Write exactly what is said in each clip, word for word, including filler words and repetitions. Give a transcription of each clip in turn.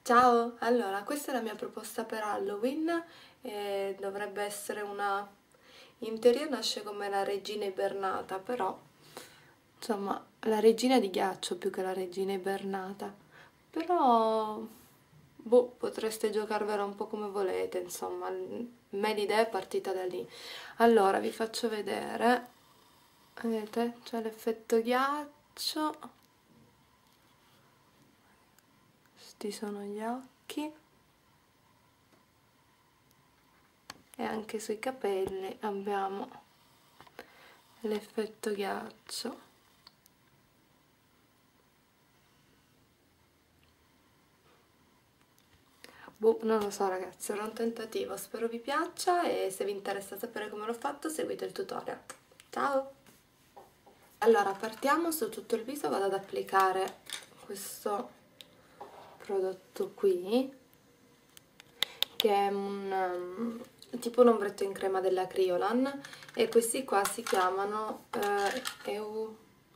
Ciao, allora questa è la mia proposta per Halloween e dovrebbe essere una... in teoria nasce come la regina ibernata, però insomma la regina di ghiaccio più che la regina ibernata, però boh, potreste giocarvela un po' come volete, insomma, l- me l'idea è partita da lì. Allora vi faccio vedere, vedete, c'è l'effetto ghiaccio, questi sono gli occhi. E anche sui capelli abbiamo l'effetto ghiaccio. Boh, non lo so ragazzi, era un tentativo, spero vi piaccia e se vi interessa sapere come l'ho fatto seguite il tutorial. Ciao! Allora partiamo su tutto il viso, vado ad applicare questo prodotto qui che è un um, tipo un ombretto in crema della Kryolan e questi qua si chiamano eh, EU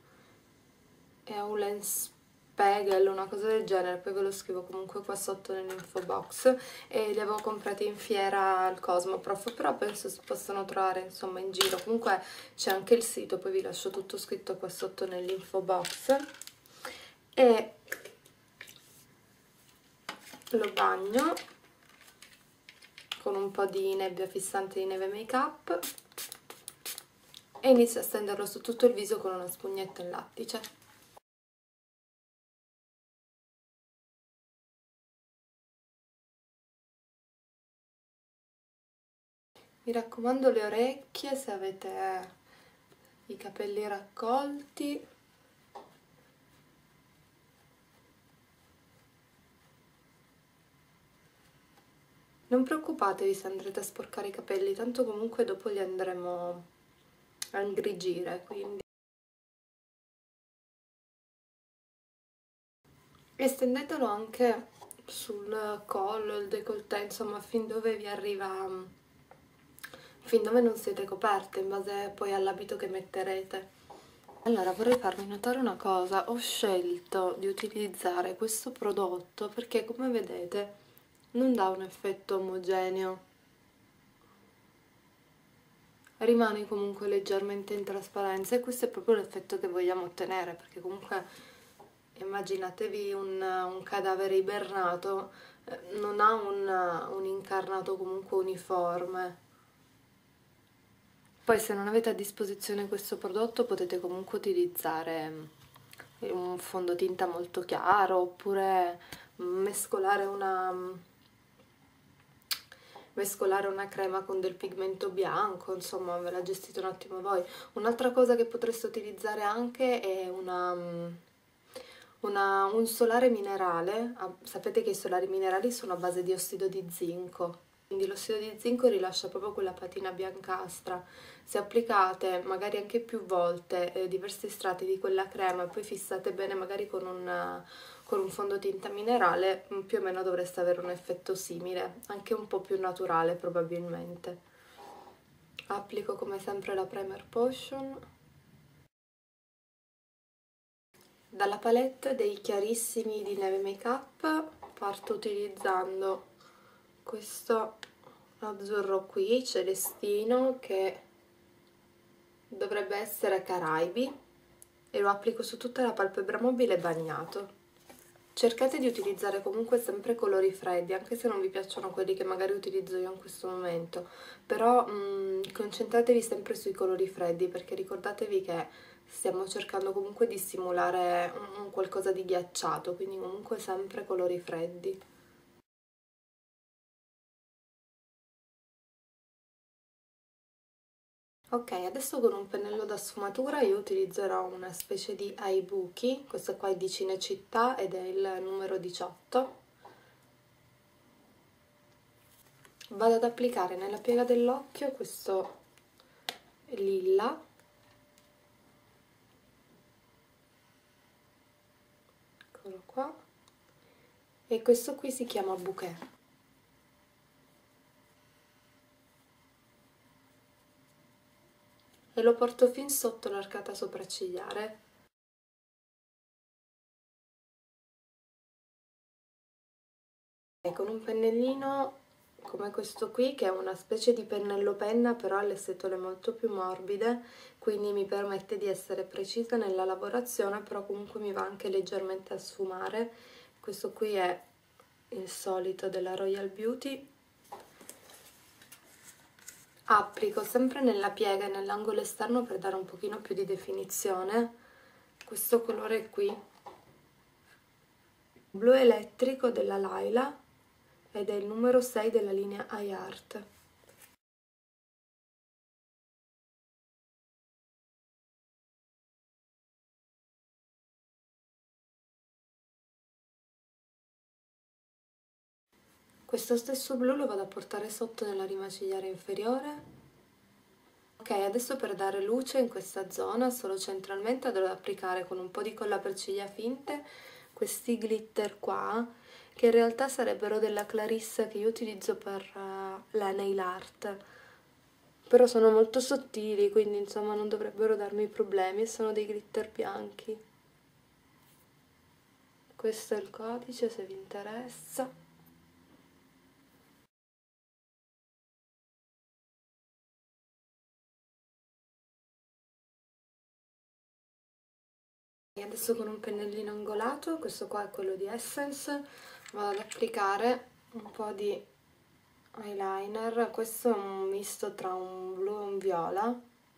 Eulen Spiegel, una cosa del genere, poi ve lo scrivo comunque qua sotto nell'info box, e li avevo comprati in fiera al Cosmoprof, però penso si possano trovare insomma in giro. Comunque c'è anche il sito, poi vi lascio tutto scritto qua sotto nell'info box, e lo bagno con un po' di nebbia fissante di Neve Makeup e inizio a stenderlo su tutto il viso con una spugnetta in lattice. Mi raccomando le orecchie, se avete i capelli raccolti. Non preoccupatevi se andrete a sporcare i capelli, tanto comunque dopo li andremo a ingrigire, quindi. Estendetelo anche sul collo, il décolleté, insomma, fin dove vi arriva, fin dove non siete coperte, in base poi all'abito che metterete. Allora vorrei farvi notare una cosa, ho scelto di utilizzare questo prodotto perché come vedete non dà un effetto omogeneo, rimane comunque leggermente in trasparenza e questo è proprio l'effetto che vogliamo ottenere, perché comunque immaginatevi un, un cadavere ibernato, eh, non ha un, un incarnato comunque uniforme. Poi se non avete a disposizione questo prodotto potete comunque utilizzare un fondotinta molto chiaro oppure mescolare una, mescolare una crema con del pigmento bianco, insomma ve la gestite un attimo voi. Un'altra cosa che potreste utilizzare anche è una, una, un solare minerale. Ah, sapete che i solari minerali sono a base di ossido di zinco. Quindi l'ossido di zinco rilascia proprio quella patina biancastra. Se applicate magari anche più volte eh, diversi strati di quella crema e poi fissate bene magari con un, con un fondotinta minerale, più o meno dovreste avere un effetto simile, anche un po' più naturale probabilmente. Applico come sempre la Primer Potion. Dalla palette dei chiarissimi di Neve Makeup parto utilizzando questo azzurro qui, celestino, che dovrebbe essere Caraibi, e lo applico su tutta la palpebra mobile bagnato. Cercate di utilizzare comunque sempre colori freddi, anche se non vi piacciono quelli che magari utilizzo io in questo momento, però mh, concentratevi sempre sui colori freddi, perché ricordatevi che stiamo cercando comunque di simulare un, un qualcosa di ghiacciato, quindi comunque sempre colori freddi. Ok, adesso con un pennello da sfumatura io utilizzerò una specie di Aibuki, questo qua è di Cinecittà ed è il numero diciotto. Vado ad applicare nella piega dell'occhio questo lilla, eccolo qua, e questo qui si chiama Bouquet. E lo porto fin sotto l'arcata sopraccigliare. E con un pennellino come questo qui, che è una specie di pennello penna, però ha le setole molto più morbide, quindi mi permette di essere precisa nella lavorazione, però comunque mi va anche leggermente a sfumare. Questo qui è il solito della Royal Beauty. Applico sempre nella piega e nell'angolo esterno per dare un pochino più di definizione questo colore qui, blu elettrico della Laila, ed è il numero sei della linea iArt. Questo stesso blu lo vado a portare sotto nella rima cigliare inferiore. Ok, adesso per dare luce in questa zona, solo centralmente, andrò ad applicare con un po' di colla per ciglia finte questi glitter qua, che in realtà sarebbero della Clarissa che io utilizzo per uh, la nail art. Però sono molto sottili, quindi insomma non dovrebbero darmi problemi, e sono dei glitter bianchi. Questo è il codice se vi interessa. E adesso con un pennellino angolato, questo qua è quello di Essence, vado ad applicare un po' di eyeliner. Questo è un misto tra un blu e un viola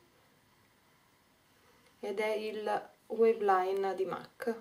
ed è il Waveline di MAC.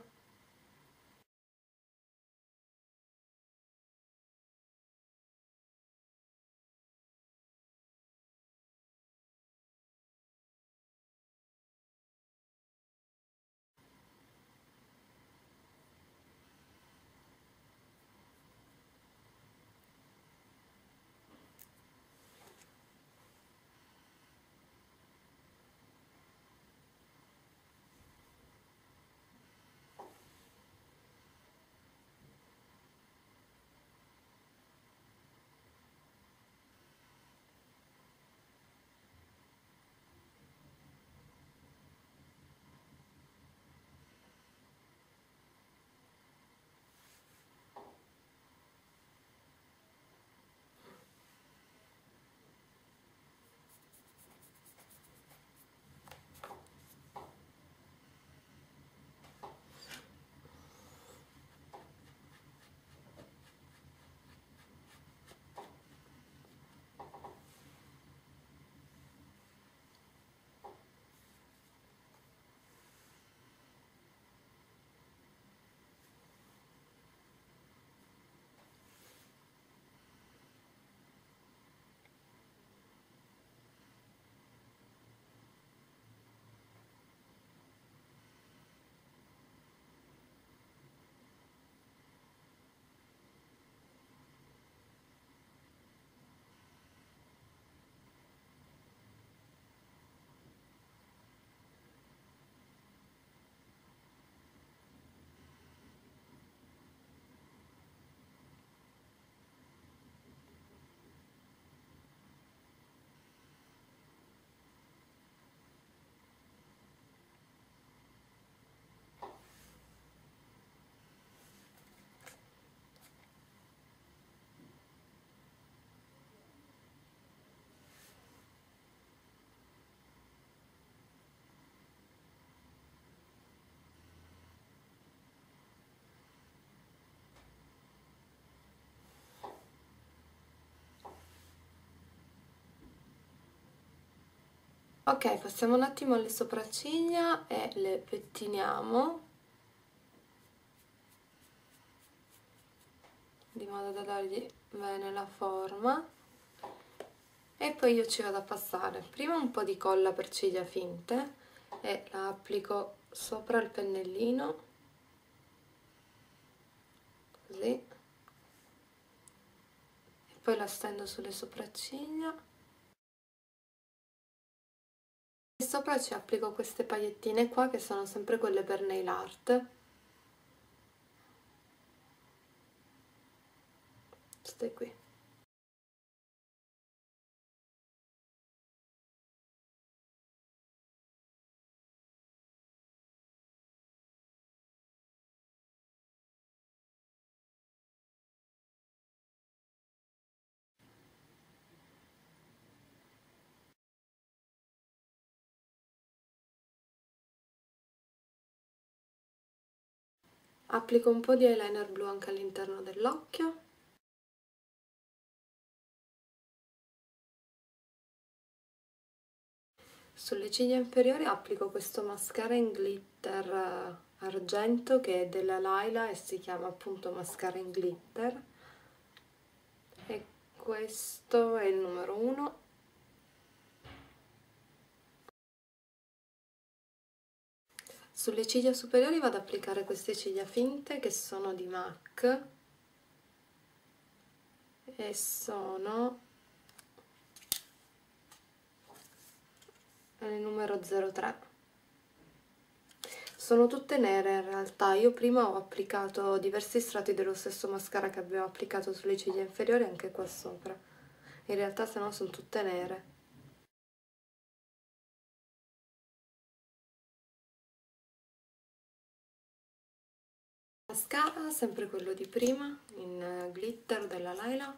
Ok, passiamo un attimo alle sopracciglia e le pettiniamo di modo da dargli bene la forma, e poi io ci vado a passare prima un po' di colla per ciglia finte e la applico sopra il pennellino, così, e poi la stendo sulle sopracciglia e sopra ci applico queste paillettine qua che sono sempre quelle per nail art, queste qui. Applico un po' di eyeliner blu anche all'interno dell'occhio. Sulle ciglia inferiori applico questo mascara in glitter argento che è della Laila e si chiama appunto mascara in glitter. E questo è il numero uno. Sulle ciglia superiori vado ad applicare queste ciglia finte che sono di MAC e sono il numero zero tre. Sono tutte nere in realtà, io prima ho applicato diversi strati dello stesso mascara che avevo applicato sulle ciglia inferiori anche qua sopra. In realtà se no sono tutte nere. Mascara, sempre quello di prima, in glitter della Laila.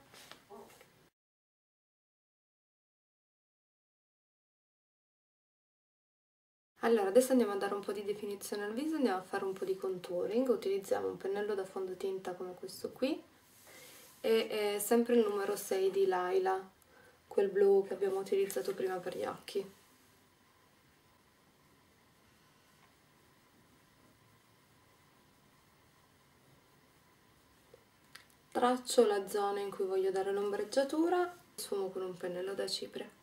Allora, adesso andiamo a dare un po' di definizione al viso, andiamo a fare un po' di contouring, utilizziamo un pennello da fondotinta come questo qui e è sempre il numero sei di Laila, quel blu che abbiamo utilizzato prima per gli occhi. Traccio la zona in cui voglio dare l'ombreggiatura e sfumo con un pennello da cipria.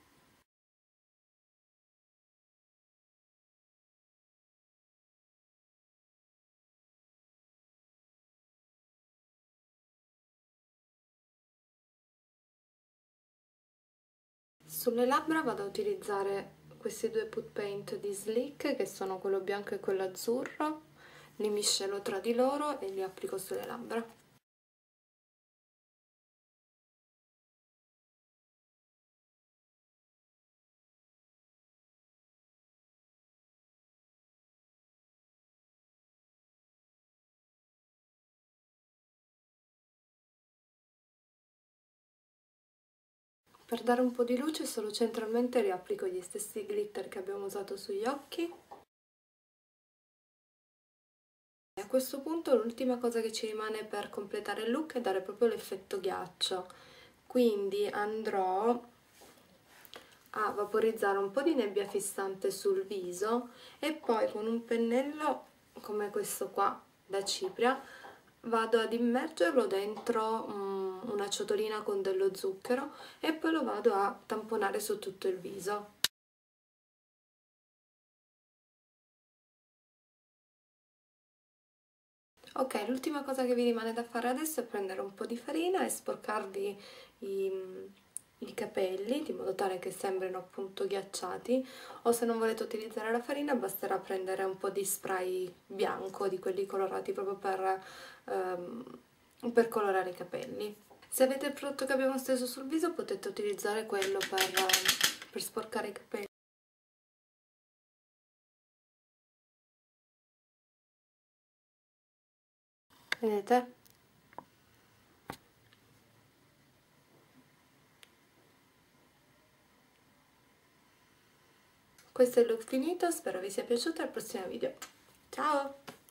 Sulle labbra vado a utilizzare questi due put paint di Sleek che sono quello bianco e quello azzurro, li miscelo tra di loro e li applico sulle labbra. Per dare un po' di luce solo centralmente riapplico gli stessi glitter che abbiamo usato sugli occhi. E a questo punto l'ultima cosa che ci rimane per completare il look è dare proprio l'effetto ghiaccio. Quindi andrò a vaporizzare un po' di nebbia fissante sul viso e poi con un pennello come questo qua da cipria vado ad immergerlo dentro um, una ciotolina con dello zucchero e poi lo vado a tamponare su tutto il viso. Ok, l'ultima cosa che vi rimane da fare adesso è prendere un po' di farina e sporcarvi i, i capelli in modo tale che sembrino appunto ghiacciati, o se non volete utilizzare la farina basterà prendere un po' di spray bianco, di quelli colorati proprio per, um, per colorare i capelli. Se avete il prodotto che abbiamo steso sul viso potete utilizzare quello per, per sporcare i capelli. Vedete? Questo è il look finito, spero vi sia piaciuto e al prossimo video. Ciao!